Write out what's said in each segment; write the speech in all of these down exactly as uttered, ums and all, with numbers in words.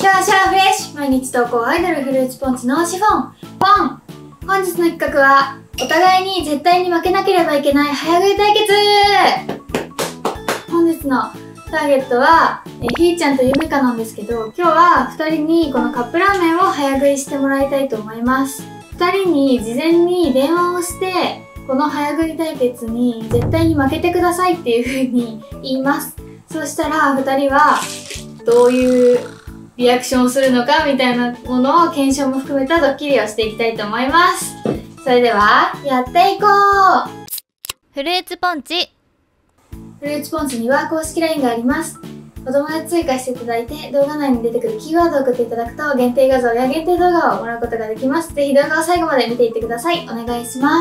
シャーシャーフレッシュ、毎日投稿アイドルフルーツポンチのシフォンポン。本日の企画はお互いに絶対に負けなければいけない早食い対決。本日のターゲットはえひーちゃんとゆめかなんですけど、今日はふたりにこのカップラーメンを早食いしてもらいたいと思います。ふたりに事前に電話をして、この早食い対決に絶対に負けてくださいっていう風に言います。そしたらふたりはどういうリアクションをするのかみたいなものを検証も含めたドッキリをしていきたいと思います。それではやっていこう。 フルーツポンチ。 フルーツポンチには公式 ライン があります。お友達追加していただいて、動画内に出てくるキーワードを送っていただくと限定画像や限定動画をもらうことができます。ぜひ動画を最後まで見ていってください。お願いします。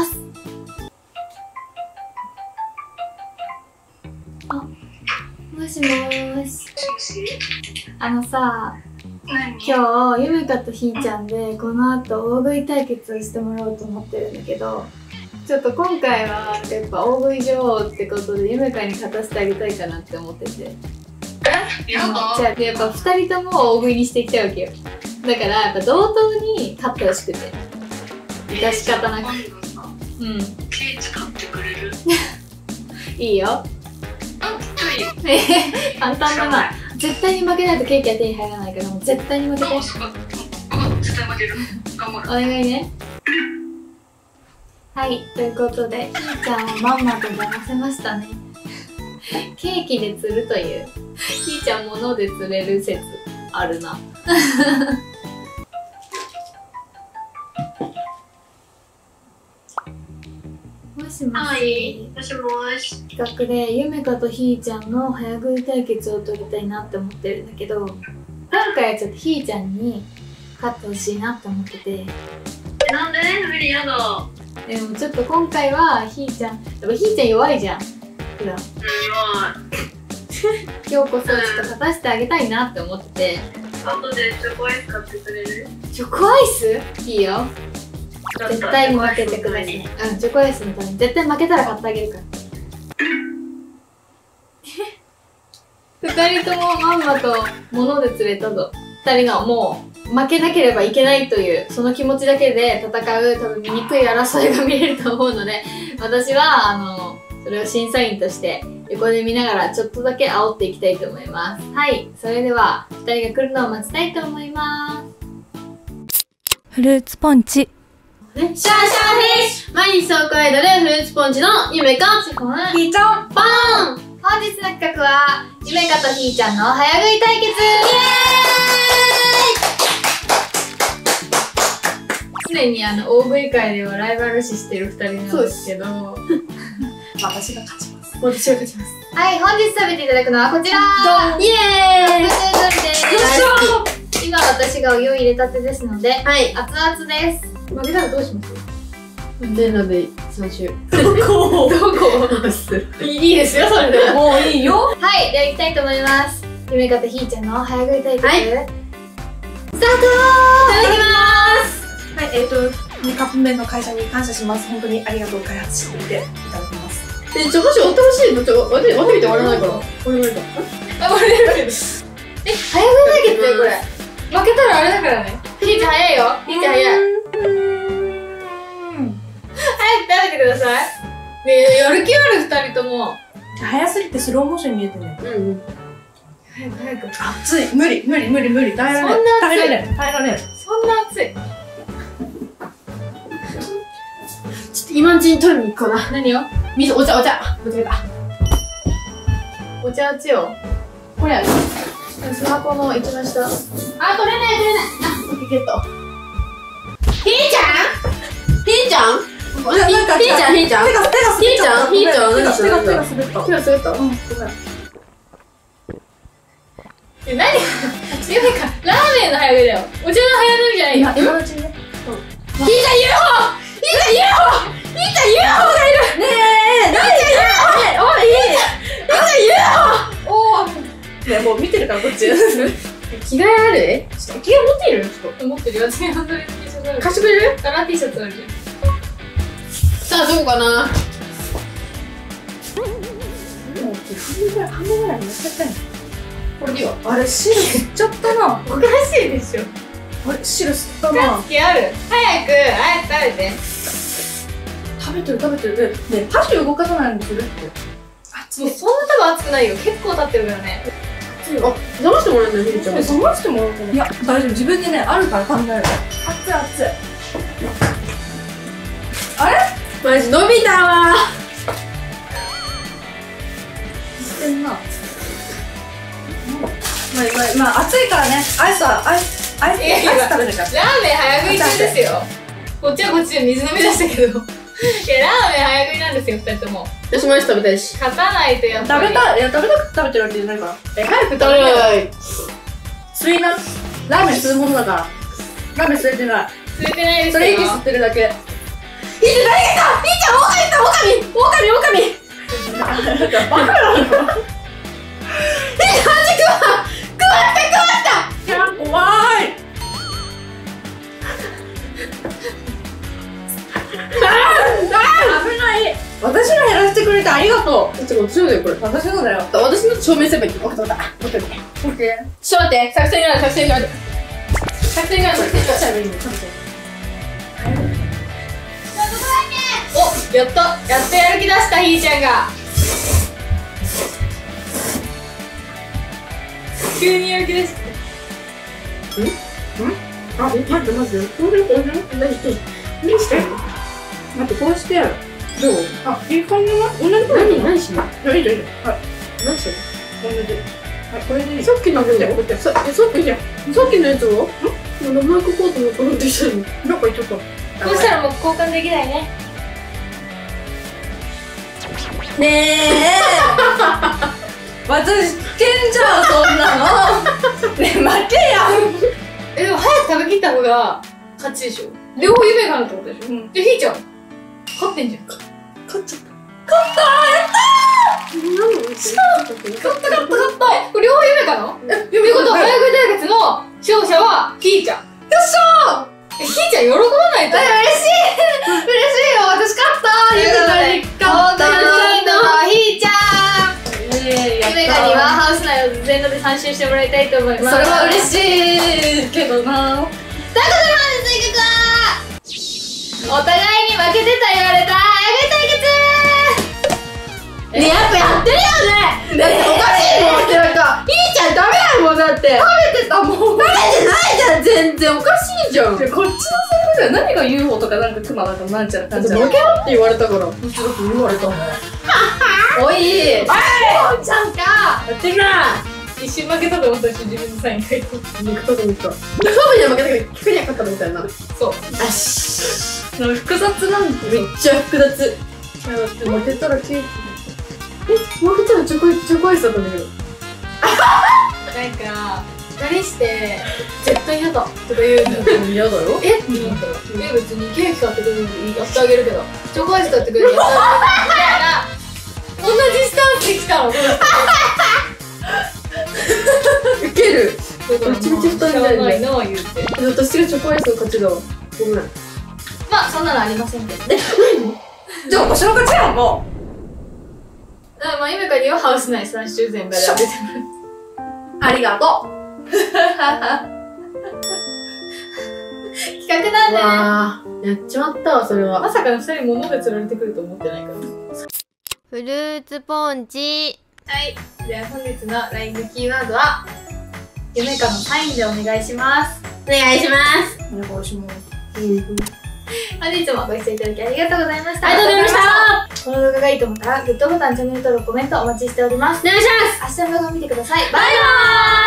あ、もしもーし。あのさ、今日ゆめかとひーちゃんでこの後大食い対決をしてもらおうと思ってるんだけど、ちょっと今回はやっぱ大食い女王ってことでゆめかに勝たせてあげたいかなって思ってて。え、やだ。じゃあやっぱふたりとも大食いにしていきたいわけよ。だからやっぱ同等に勝ってほしくて、致し方なく。うん。 ケーキ買ってくれる？ いいよ。 あ、いいよ。 え簡単だな。絶対に負けないとケーキは手に入らないから、もう絶対に負けて。 あ、そっか。うん、絶対負ける。頑張る。 お願いね。はい、ということでひーちゃんをまんまと騙せましたね。ケーキで釣るというひーちゃん物で釣れる説あるな。もしもし、 はい、もしもし。 企画でゆめかとひーちゃんの早食い対決を取りたいなって思ってるんだけど、今回はちょっとひーちゃんに勝ってほしいなって思ってて。 なんで？無理やだ。 でもちょっと今回はひーちゃん、やっぱひーちゃん弱いじゃん普段。 うん、弱い。 今日こそちょっと勝たせてあげたいなって思ってて。 後でチョコアイス買ってくれる？ チョコアイス？いいよ。絶対に負けてください。うん、チョコアイスのために絶対負けたら買ってあげるから。二人ともまんまと物で釣れたぞ。二人のもう負けなければいけないというその気持ちだけで戦う多分醜い争いが見れると思うので、私はあのそれを審査員として横で見ながらちょっとだけ煽っていきたいと思います。はい、それではふたりが来るのを待ちたいと思います。 フルーツポンチ。 ね、シャーシャーフレッシュ、毎日投稿アイドルフルーツポンチのゆめかひーちゃんポン。本日の企画はゆめかとひーちゃんの早食い対決。イエーイ。常にあの大食い界ではライバル視してるふたりなんですけど私が勝ちます。私が勝ちます。 はい、本日食べていただくのはこちら。 イエーイ。 よっしゃ。今私がお湯を入れたてですので、はい、熱々です。負けたらどうします？ で、鍋しましょう。 どこ？どこ？いいですよ、それで。 もういいよ。 はい、では行きたいと思います。ゆめかとひーちゃんの早食い対決、はい、スタートー。いただきます。 はい、えっと、にカップ麺の会社に感謝します。本当にありがとう。開発してくれていただきます。 え、ちょ、もし終わってほしいの？ちょ、割ってみて終わらないから。これ無理だ。 あ、これ無理です。え、早食い対決だよ、これ。負けたらあれだからね。ひーちゃん早いよ。ひーちゃん早い。早く食べてください。ねえ、やる気あるふたりとも。 早すぎてスローモーションに見えてね。 うんうん。 早く早く。熱い。無理無理無理無理。耐えられない。耐えられない。耐えられない。 そんな熱い。 ちょっと今んちに取りに行こうな。 何を？ 水、お茶、お茶。間違えた。 お茶熱よ。 これある。 スマホの一番下。あ、取れない取れない。 あ、オッケーゲット。ひーちゃん？ひーちゃん？ひーちゃん、ひーちゃん。 手が、手がひーちゃん、ひーちゃん、何してるんだ？ 手が滑った。 手が滑った？うん、ごめん。 え、何？ゆめか、ラーメンの早食いだよ。お茶の早飲みじゃないよ。 今のうちにね。 ひーちゃん ユーフォー！ ひーちゃん ユーフォー！ ひーちゃん ユーフォー がいる。 ねえ、ねえ、 おい、ひーちゃん ユーフォー！ おー。 ねえ、もう見てるからこっち。 着替えある？ ちょっと着替え持っている？ちょっと。 持ってるよ。私のそれ T シャツある。 貸してくれる？ カラー T シャツある。 さあ、どこかな？ もう半分ぐらい、半分ぐらいやっちゃったよ。 これでいいわ。 あれ汁吸っちゃったな。 おかしいでしょ。 あれ汁吸ったな。 好きある。早く早く食べて。 食べてる食べてる。で、ね、箸動かさないようにするって。熱い。 もうそんな多分熱くないよ。結構経ってるからね。 熱いよ。 あ、騙してもらえないひーちゃん。 冷ましてもらおうかな。いや、大丈夫。自分でね、あるから考える。熱い熱い。あれマジ伸びたわしてんな。まあ、まあ、まあ、暑いからね。アイスは、アイス、アイス、アイいやいやス食べるから。 ラーメン早食い中ですよ。こっちはこっちで水飲み出したけど。いや、ラーメン早食いなんですよ、二人とも。 私もアイス食べたいし。 勝たないとやっぱり。 食べたい。いや、食べたくて食べてるわけじゃないから。 え、早く食べ食べよう。 ない吸いな。ラーメン吸うものだから。ラーメン吸えてない。 吸えてないですよ。 それ息吸ってるだけ。 ひーちゃん誰がいたひーちゃん、オオカミいたオオカミオオカミオオカミバカなの。 ひーちゃん、マジ食わ食わった食わったいや、怖い。危ない。私の減らしてくれてありがとう。 ちょっと私のだよこれ。 私のだよ。 私の証明すればいい。分かった分かった。オッケーオッケー。 オッケー。 ちょっと待って、作戦がある、作戦がある。作戦がある、作戦がある。 お、やっと、やっとやる気出したひーちゃんが。急にやる気出した。 あ、え、待って待って。これこれ何して何してんの待って、こうして。 どうあ、いい感じな。同じ何何しないいや、いいじゃん、いいじゃん。はい。 何してんの同じ。はい、これでいい。 さっきの分だよ。さえさっきじゃん。さっきのやつはん名前書こうと思って持ってきたの。 どこ行っちゃった。 そしたらもう交換できないね。 ねえ私、危険じゃん、そんなの。ねえ、待てや。 え、でも早く食べきった方が勝ちでしょ。両方夢があるってことでしょ。 うんで、ひーちゃん、勝ってんじゃん。 勝っちゃった。 何のやつ勝った勝った勝ったこれ両方夢かなっていうことは、早食い対決の勝者はひーちゃん。よっしゃーえ、ひーちゃん喜ばないと。 嬉しい嬉しいよ、私勝ったゆめかに勝ったひーちゃんえー、 ゆめかにはハウス内を全裸で参集してもらいたいと思います。 それは嬉しいけどな。 お互いに負けてた言われた早食い対決。 ね、やっぱやってるよね。だっておかしいもんってなんか、ひーちゃんダメだもんだって。 食べてたもん。 食べてないじゃん、全然おかしいじゃん。 こっちのセリフだよ。何が ユーフォー とかなんかクマだかなんちゃらかんちゃら。 負けろって言われたから。うちだって言われたもん。 おいおちゃんかやってんな。 一瞬負けたと思ったし自分のサイン書いて肉とか見た。そうには負けたけど、聞くには勝ったみたいな。 そうあし。 複雑なんて。 めっちゃ複雑。 だって負けたらケーキ。 え、負けたらチョコチョコアイスだったんだけど。 なんか二人して絶対嫌だとか言うんだよ嫌だよ。 えって言ったらえ別にケーキ買ってくれるのやってあげるけどチョコアイス買ってくれるのやってあげるみたいな同じスタンスで来たのウケる。 だからめちゃめちゃ二人だよねしょうがないな言って私がチョコアイスの勝ちだわ。ごめん。 まあそんなのありませんけどえ、 じゃあ私の勝ちやん、もだからまあゆめかにはハウス内さん週全裸で当ててもらうう。ありがとう。 企画なんでねわー、やっちまったわ、それは。 まさかの二人物で釣られてくると思ってないからフルーツポンチ。 はいでは本日の ライン のキーワードはゆめかのサインでお願いしますお願いします。 お願いします。 本日もご視聴いただきありがとうございました。 ありがとうございましたこの動画がいいと思ったらグッドボタン、チャンネル登録、コメントお待ちしております。 お願いします。 明日の動画を見てください。バイバーイ。